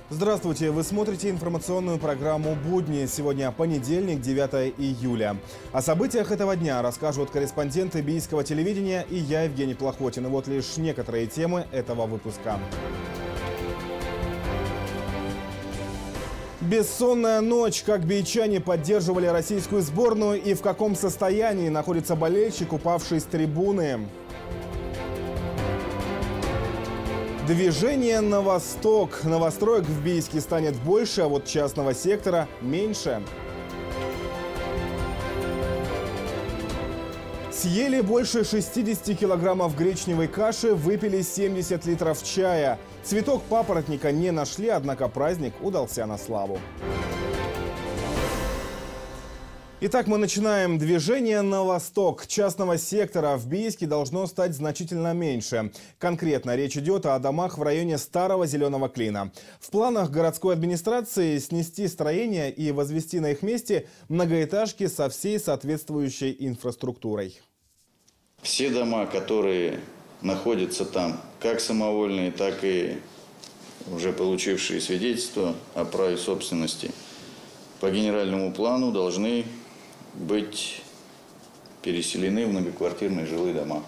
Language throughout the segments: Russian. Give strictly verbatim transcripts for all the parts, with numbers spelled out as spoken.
Здравствуйте! Вы смотрите информационную программу «Будни». Сегодня понедельник, девятое июля. О событиях этого дня расскажут корреспонденты Бийского телевидения и я, Евгений Плохотин. И вот лишь некоторые темы этого выпуска. Бессонная ночь. Как бийчане поддерживали российскую сборную и в каком состоянии находится болельщик, упавший с трибуны. Движение на восток. Новостроек в Бийске станет больше, а вот частного сектора меньше. Съели больше шестидесяти килограммов гречневой каши, выпили семьдесят литров чая. Цветок папоротника не нашли, однако праздник удался на славу. Итак, мы начинаем. Движение на восток. Частного сектора в Бийске должно стать значительно меньше. Конкретно речь идет о домах в районе Старого Зеленого Клина. В планах городской администрации снести строения и возвести на их месте многоэтажки со всей соответствующей инфраструктурой. Все дома, которые находятся там, как самовольные, так и уже получившие свидетельство о праве собственности, по генеральному плану должны быть переселены в многоквартирные жилые дома.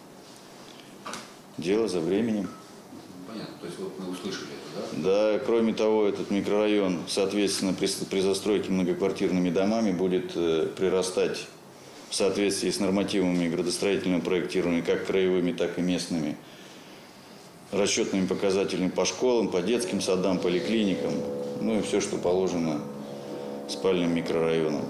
Дело за временем. Понятно, то есть вот мы услышали это, да? Да, кроме того, этот микрорайон, соответственно, при, при застройке многоквартирными домами будет э, прирастать в соответствии с нормативами градостроительного проектирования, как краевыми, так и местными, расчетными показателями по школам, по детским садам, поликлиникам, ну и все, что положено спальным микрорайоном.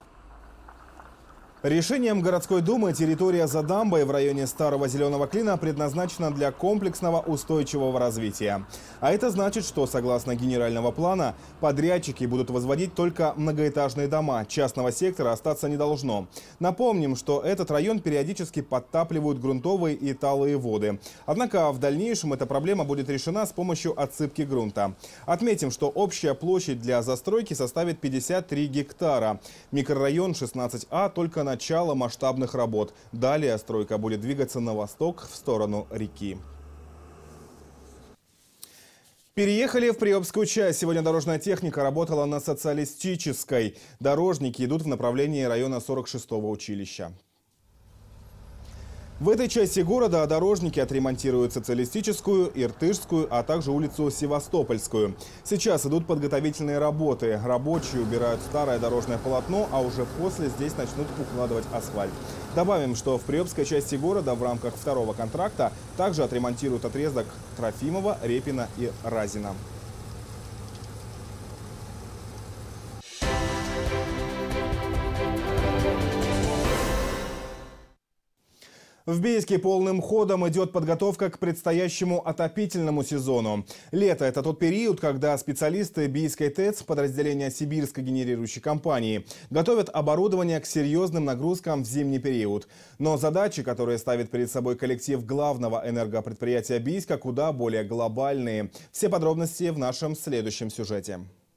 Решением городской думы территория за дамбой в районе Старого Зеленого Клина предназначена для комплексного устойчивого развития. А это значит, что, согласно генерального плана, подрядчики будут возводить только многоэтажные дома. Частного сектора остаться не должно. Напомним, что этот район периодически подтапливают грунтовые и талые воды. Однако в дальнейшем эта проблема будет решена с помощью отсыпки грунта. Отметим, что общая площадь для застройки составит пятьдесят три гектара. Микрорайон шестнадцать А только на начало масштабных работ. Далее стройка будет двигаться на восток в сторону реки. Переехали в Приобскую часть. Сегодня дорожная техника работала на Социалистической. Дорожники идут в направлении района сорок шестого училища. В этой части города дорожники отремонтируют Социалистическую, Иртышскую, а также улицу Севастопольскую. Сейчас идут подготовительные работы. Рабочие убирают старое дорожное полотно, а уже после здесь начнут укладывать асфальт. Добавим, что в Приобской части города в рамках второго контракта также отремонтируют отрезок Трофимова, Репина и Разина. В Бийске полным ходом идет подготовка к предстоящему отопительному сезону. Лето – это тот период, когда специалисты Бийской ТЭЦ, подразделения Сибирской генерирующей компании, готовят оборудование к серьезным нагрузкам в зимний период. Но задачи, которые ставит перед собой коллектив главного энергопредприятия Бийска, куда более глобальные. Все подробности в нашем следующем сюжете.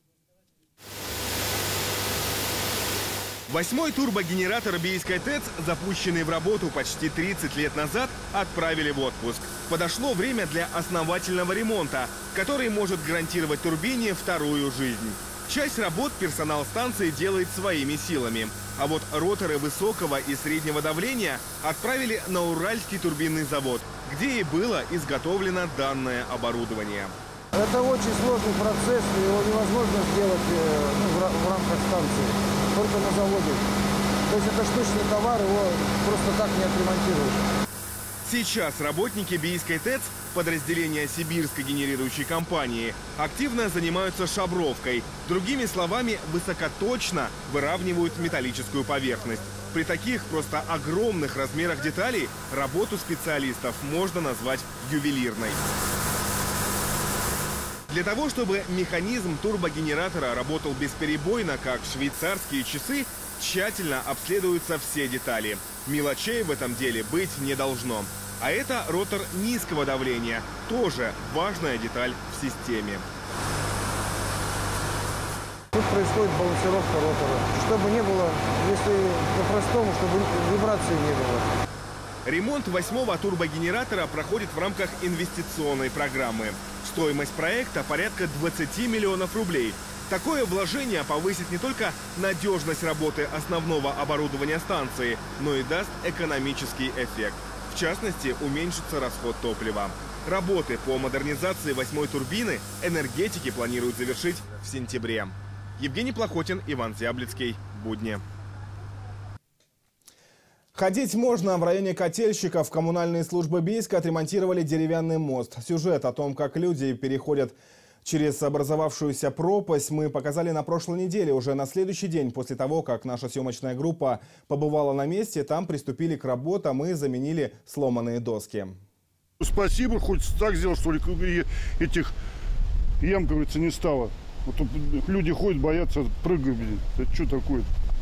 Восьмой турбогенератор Бийской ТЭЦ, запущенный в работу почти тридцать лет назад, отправили в отпуск. Подошло время для основательного ремонта, который может гарантировать турбине вторую жизнь. Часть работ персонал станции делает своими силами. А вот роторы высокого и среднего давления отправили на Уральский турбинный завод, где и было изготовлено данное оборудование. Это очень сложный процесс, его невозможно сделать ну, в рамках станции, только на заводе. То есть это штучный товар, его просто так не отремонтируешь. Сейчас работники Бийской ТЭЦ, подразделения Сибирской генерирующей компании, активно занимаются шабровкой. Другими словами, высокоточно выравнивают металлическую поверхность. При таких просто огромных размерах деталей работу специалистов можно назвать ювелирной. Для того, чтобы механизм турбогенератора работал бесперебойно, как швейцарские часы, тщательно обследуются все детали. Мелочей в этом деле быть не должно. А это ротор низкого давления, тоже важная деталь в системе. Тут происходит балансировка ротора, чтобы не было, если по-простому, чтобы вибрации не было. Ремонт восьмого турбогенератора проходит в рамках инвестиционной программы. Стоимость проекта порядка двадцати миллионов рублей. Такое вложение повысит не только надежность работы основного оборудования станции, но и даст экономический эффект. В частности, уменьшится расход топлива. Работы по модернизации восьмой турбины энергетики планируют завершить в сентябре. Евгений Плохотин, Иван Зяблицкий. Будни. Ходить можно. В районе Котельщиков коммунальные службы Бийска отремонтировали деревянный мост. Сюжет о том, как люди переходят через образовавшуюся пропасть, мы показали на прошлой неделе. Уже на следующий день после того, как наша съемочная группа побывала на месте, там приступили к работам и заменили сломанные доски. Спасибо, хоть так сделал, что ли, этих ям, говорится, не стало. Вот люди ходят, боятся, прыгают. Это что такое?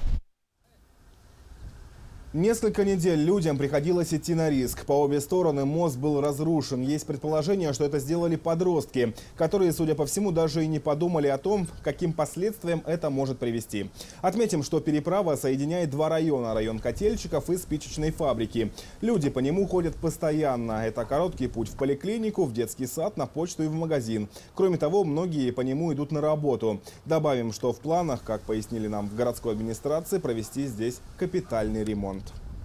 Несколько недель людям приходилось идти на риск. По обе стороны мост был разрушен. Есть предположение, что это сделали подростки, которые, судя по всему, даже и не подумали о том, к каким последствиям это может привести. Отметим, что переправа соединяет два района – район Котельщиков и спичечной фабрики. Люди по нему ходят постоянно. Это короткий путь в поликлинику, в детский сад, на почту и в магазин. Кроме того, многие по нему идут на работу. Добавим, что в планах, как пояснили нам в городской администрации, провести здесь капитальный ремонт.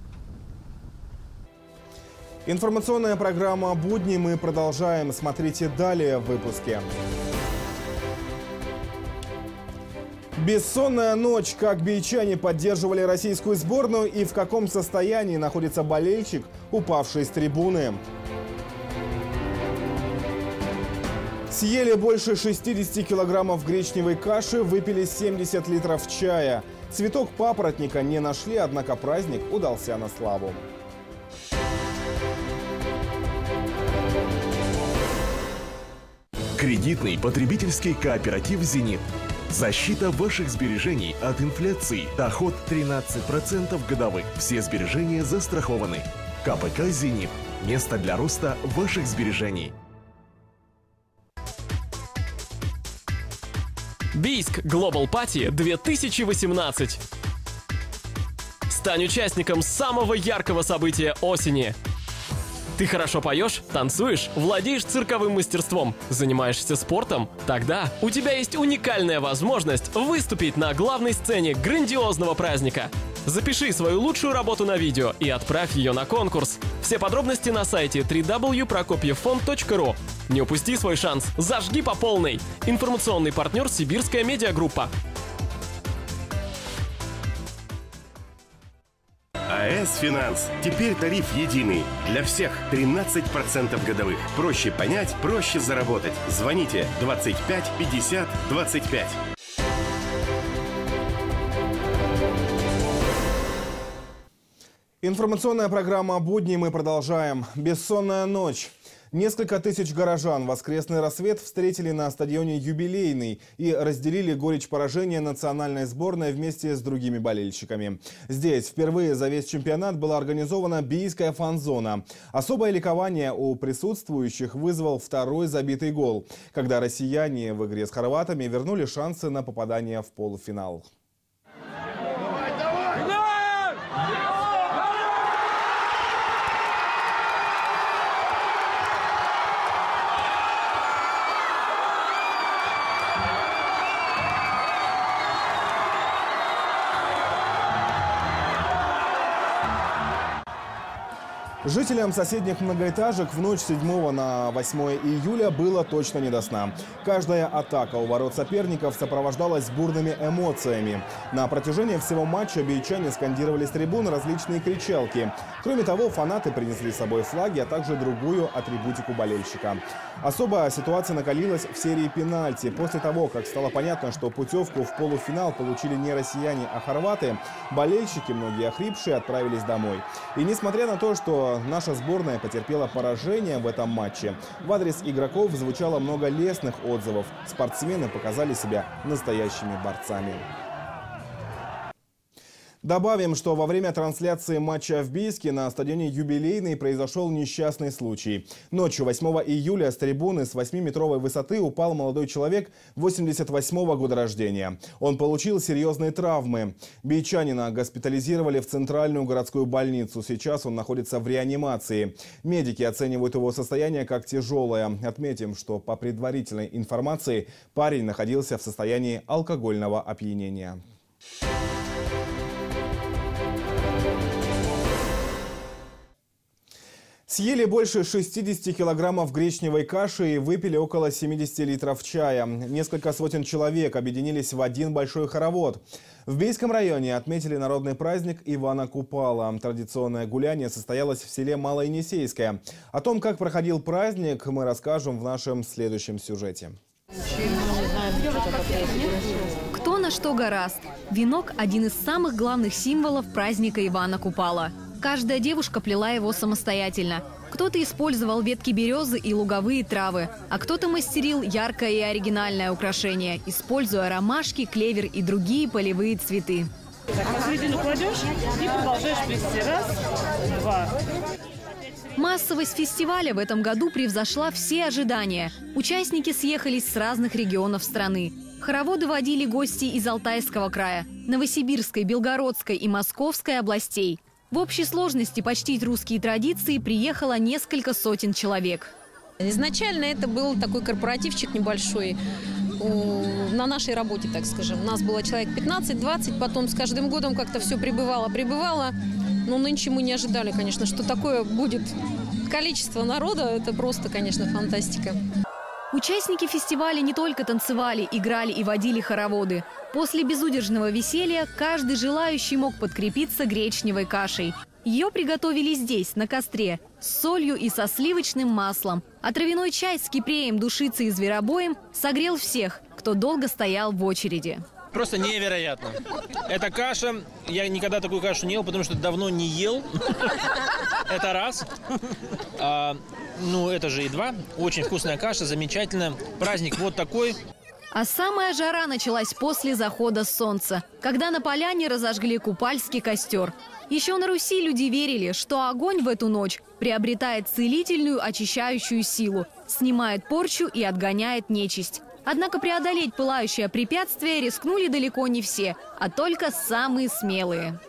Информационная программа «Будни» мы продолжаем. Смотрите далее в выпуске. Бессонная ночь. Как бийчане поддерживали российскую сборную и в каком состоянии находится болельщик, упавший с трибуны. Съели больше шестидесяти килограммов гречневой каши, выпили семьдесят литров чая. Цветок папоротника не нашли, однако праздник удался на славу. Кредитный потребительский кооператив «Зенит». Защита ваших сбережений от инфляции. Доход тринадцать процентов годовых. Все сбережения застрахованы. КПК «Зенит». Место для роста ваших сбережений. Бийск Global Party две тысячи восемнадцать. Стань участником самого яркого события осени. Ты хорошо поешь, танцуешь, владеешь цирковым мастерством, занимаешься спортом? Тогда у тебя есть уникальная возможность выступить на главной сцене грандиозного праздника. Запиши свою лучшую работу на видео и отправь ее на конкурс. Все подробности на сайте дабл ю дабл ю дабл ю точка прокопьевфонд точка ру. Не упусти свой шанс, зажги по полной. Информационный партнер «Сибирская медиагруппа». АЭС «Финанс». Теперь тариф единый. Для всех тринадцать процентов годовых. Проще понять, проще заработать. Звоните двадцать пять пятьдесят двадцать пять. Информационная программа «Будни» мы продолжаем. Бессонная ночь. Несколько тысяч горожан воскресный рассвет встретили на стадионе «Юбилейный» и разделили горечь поражения национальной сборной вместе с другими болельщиками. Здесь впервые за весь чемпионат была организована бийская фан-зона. Особое ликование у присутствующих вызвал второй забитый гол, когда россияне в игре с хорватами вернули шансы на попадание в полуфинал. Жителям соседних многоэтажек в ночь с седьмого на восьмое июля было точно не до сна. Каждая атака у ворот соперников сопровождалась бурными эмоциями. На протяжении всего матча бийчане скандировали с трибун различные кричалки. Кроме того, фанаты принесли с собой флаги, а также другую атрибутику болельщика. Особо ситуация накалилась в серии пенальти. После того, как стало понятно, что путевку в полуфинал получили не россияне, а хорваты, болельщики, многие охрипшие, отправились домой. И несмотря на то, что наша сборная потерпела поражение в этом матче, в адрес игроков звучало много лестных отзывов. Спортсмены показали себя настоящими борцами. Добавим, что во время трансляции матча в Бийске на стадионе «Юбилейный» произошел несчастный случай. Ночью восьмого июля с трибуны с восьмиметровой высоты упал молодой человек восемьдесят восьмого года рождения. Он получил серьезные травмы. Бийчанина госпитализировали в центральную городскую больницу. Сейчас он находится в реанимации. Медики оценивают его состояние как тяжелое. Отметим, что по предварительной информации парень находился в состоянии алкогольного опьянения. Съели больше шестидесяти килограммов гречневой каши и выпили около семидесяти литров чая. Несколько сотен человек объединились в один большой хоровод. В Бийском районе отметили народный праздник Ивана Купала. Традиционное гуляние состоялось в селе Малоенисейское. О том, как проходил праздник, мы расскажем в нашем следующем сюжете. Кто на что горазд. Венок – один из самых главных символов праздника Ивана Купала. Каждая девушка плела его самостоятельно. Кто-то использовал ветки березы и луговые травы, а кто-то мастерил яркое и оригинальное украшение, используя ромашки, клевер и другие полевые цветы. Так, на середину кладешь и продолжаешь плести. Раз, два. Массовость фестиваля в этом году превзошла все ожидания. Участники съехались с разных регионов страны. Хороводы водили гости из Алтайского края, Новосибирской, Белгородской и Московской областей. В общей сложности почтить русские традиции приехало несколько сотен человек. Изначально это был такой корпоративчик небольшой на нашей работе, так скажем. У нас было человек пятнадцать-двадцать, потом с каждым годом как-то все прибывало, прибывало. Но нынче мы не ожидали, конечно, что такое будет количество народа. Это просто, конечно, фантастика. Участники фестиваля не только танцевали, играли и водили хороводы. После безудержного веселья каждый желающий мог подкрепиться гречневой кашей. Ее приготовили здесь, на костре, с солью и со сливочным маслом. А травяной чай с кипреем, душицей и зверобоем согрел всех, кто долго стоял в очереди. Просто невероятно. Эта каша, я никогда такую кашу не ел, потому что давно не ел. Это раз. А, ну, это же и два. Очень вкусная каша, замечательная. Праздник вот такой. А самая жара началась после захода солнца, когда на поляне разожгли купальский костер. Еще на Руси люди верили, что огонь в эту ночь приобретает целительную очищающую силу, снимает порчу и отгоняет нечисть. Однако преодолеть пылающее препятствие рискнули далеко не все, а только самые смелые.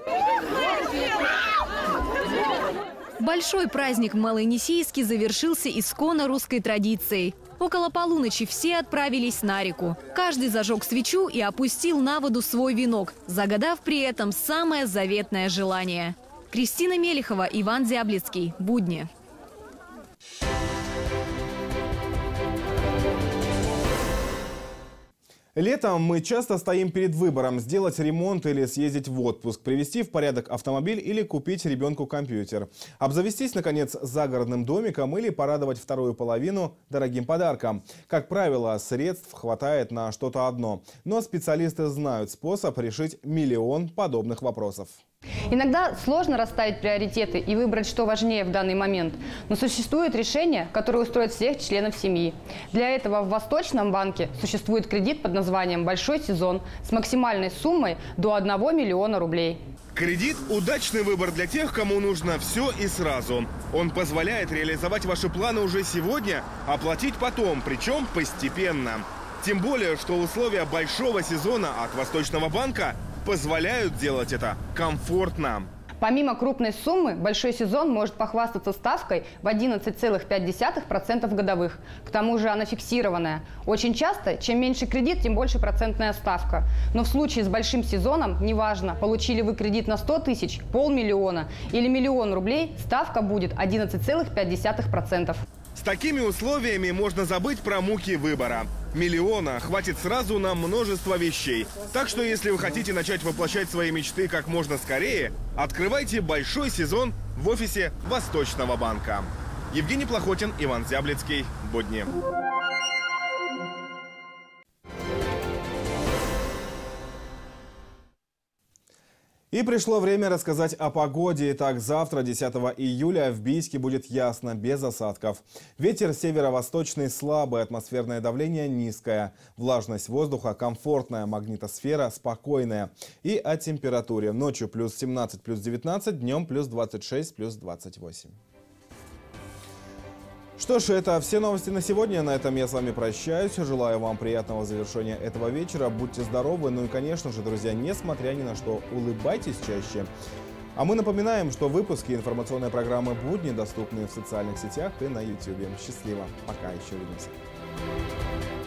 Большой праздник в Малоенисейске завершился исконно русской традицией. Около полуночи все отправились на реку. Каждый зажег свечу и опустил на воду свой венок, загадав при этом самое заветное желание. Кристина Мелехова, Иван Зяблицкий. Будни. Летом мы часто стоим перед выбором – сделать ремонт или съездить в отпуск, привести в порядок автомобиль или купить ребенку компьютер. Обзавестись, наконец, загородным домиком или порадовать вторую половину дорогим подарком. Как правило, средств хватает на что-то одно. Но специалисты знают способ решить миллион подобных вопросов. Иногда сложно расставить приоритеты и выбрать, что важнее в данный момент. Но существует решение, которое устроит всех членов семьи. Для этого в Восточном банке существует кредит под названием «Большой сезон» с максимальной суммой до одного миллиона рублей. Кредит – удачный выбор для тех, кому нужно все и сразу. Он позволяет реализовать ваши планы уже сегодня, оплатить потом, причем постепенно. Тем более, что условия большого сезона от Восточного банка позволяют делать это комфортно. Помимо крупной суммы, большой сезон может похвастаться ставкой в одиннадцать целых пять десятых процента годовых. К тому же она фиксированная. Очень часто, чем меньше кредит, тем больше процентная ставка. Но в случае с большим сезоном, неважно, получили вы кредит на сто тысяч, полмиллиона или миллион рублей, ставка будет одиннадцать целых пять десятых процента. С такими условиями можно забыть про муки выбора. Миллиона хватит сразу на множество вещей. Так что если вы хотите начать воплощать свои мечты как можно скорее, открывайте большой сезон в офисе Восточного банка. Евгений Плохотин, Иван Зяблицкий. Будни. И пришло время рассказать о погоде. Итак, завтра, десятого июля, в Бийске будет ясно, без осадков. Ветер северо-восточный слабый, атмосферное давление низкое. Влажность воздуха комфортная, магнитосфера спокойная. И о температуре. Ночью плюс семнадцать, плюс девятнадцать, днем плюс двадцать шесть, плюс двадцать восемь. Что ж, это все новости на сегодня. На этом я с вами прощаюсь. Желаю вам приятного завершения этого вечера. Будьте здоровы. Ну и, конечно же, друзья, несмотря ни на что, улыбайтесь чаще. А мы напоминаем, что выпуски информационной программы «Будни» доступны в социальных сетях и на YouTube. Счастливо. Пока. Еще увидимся.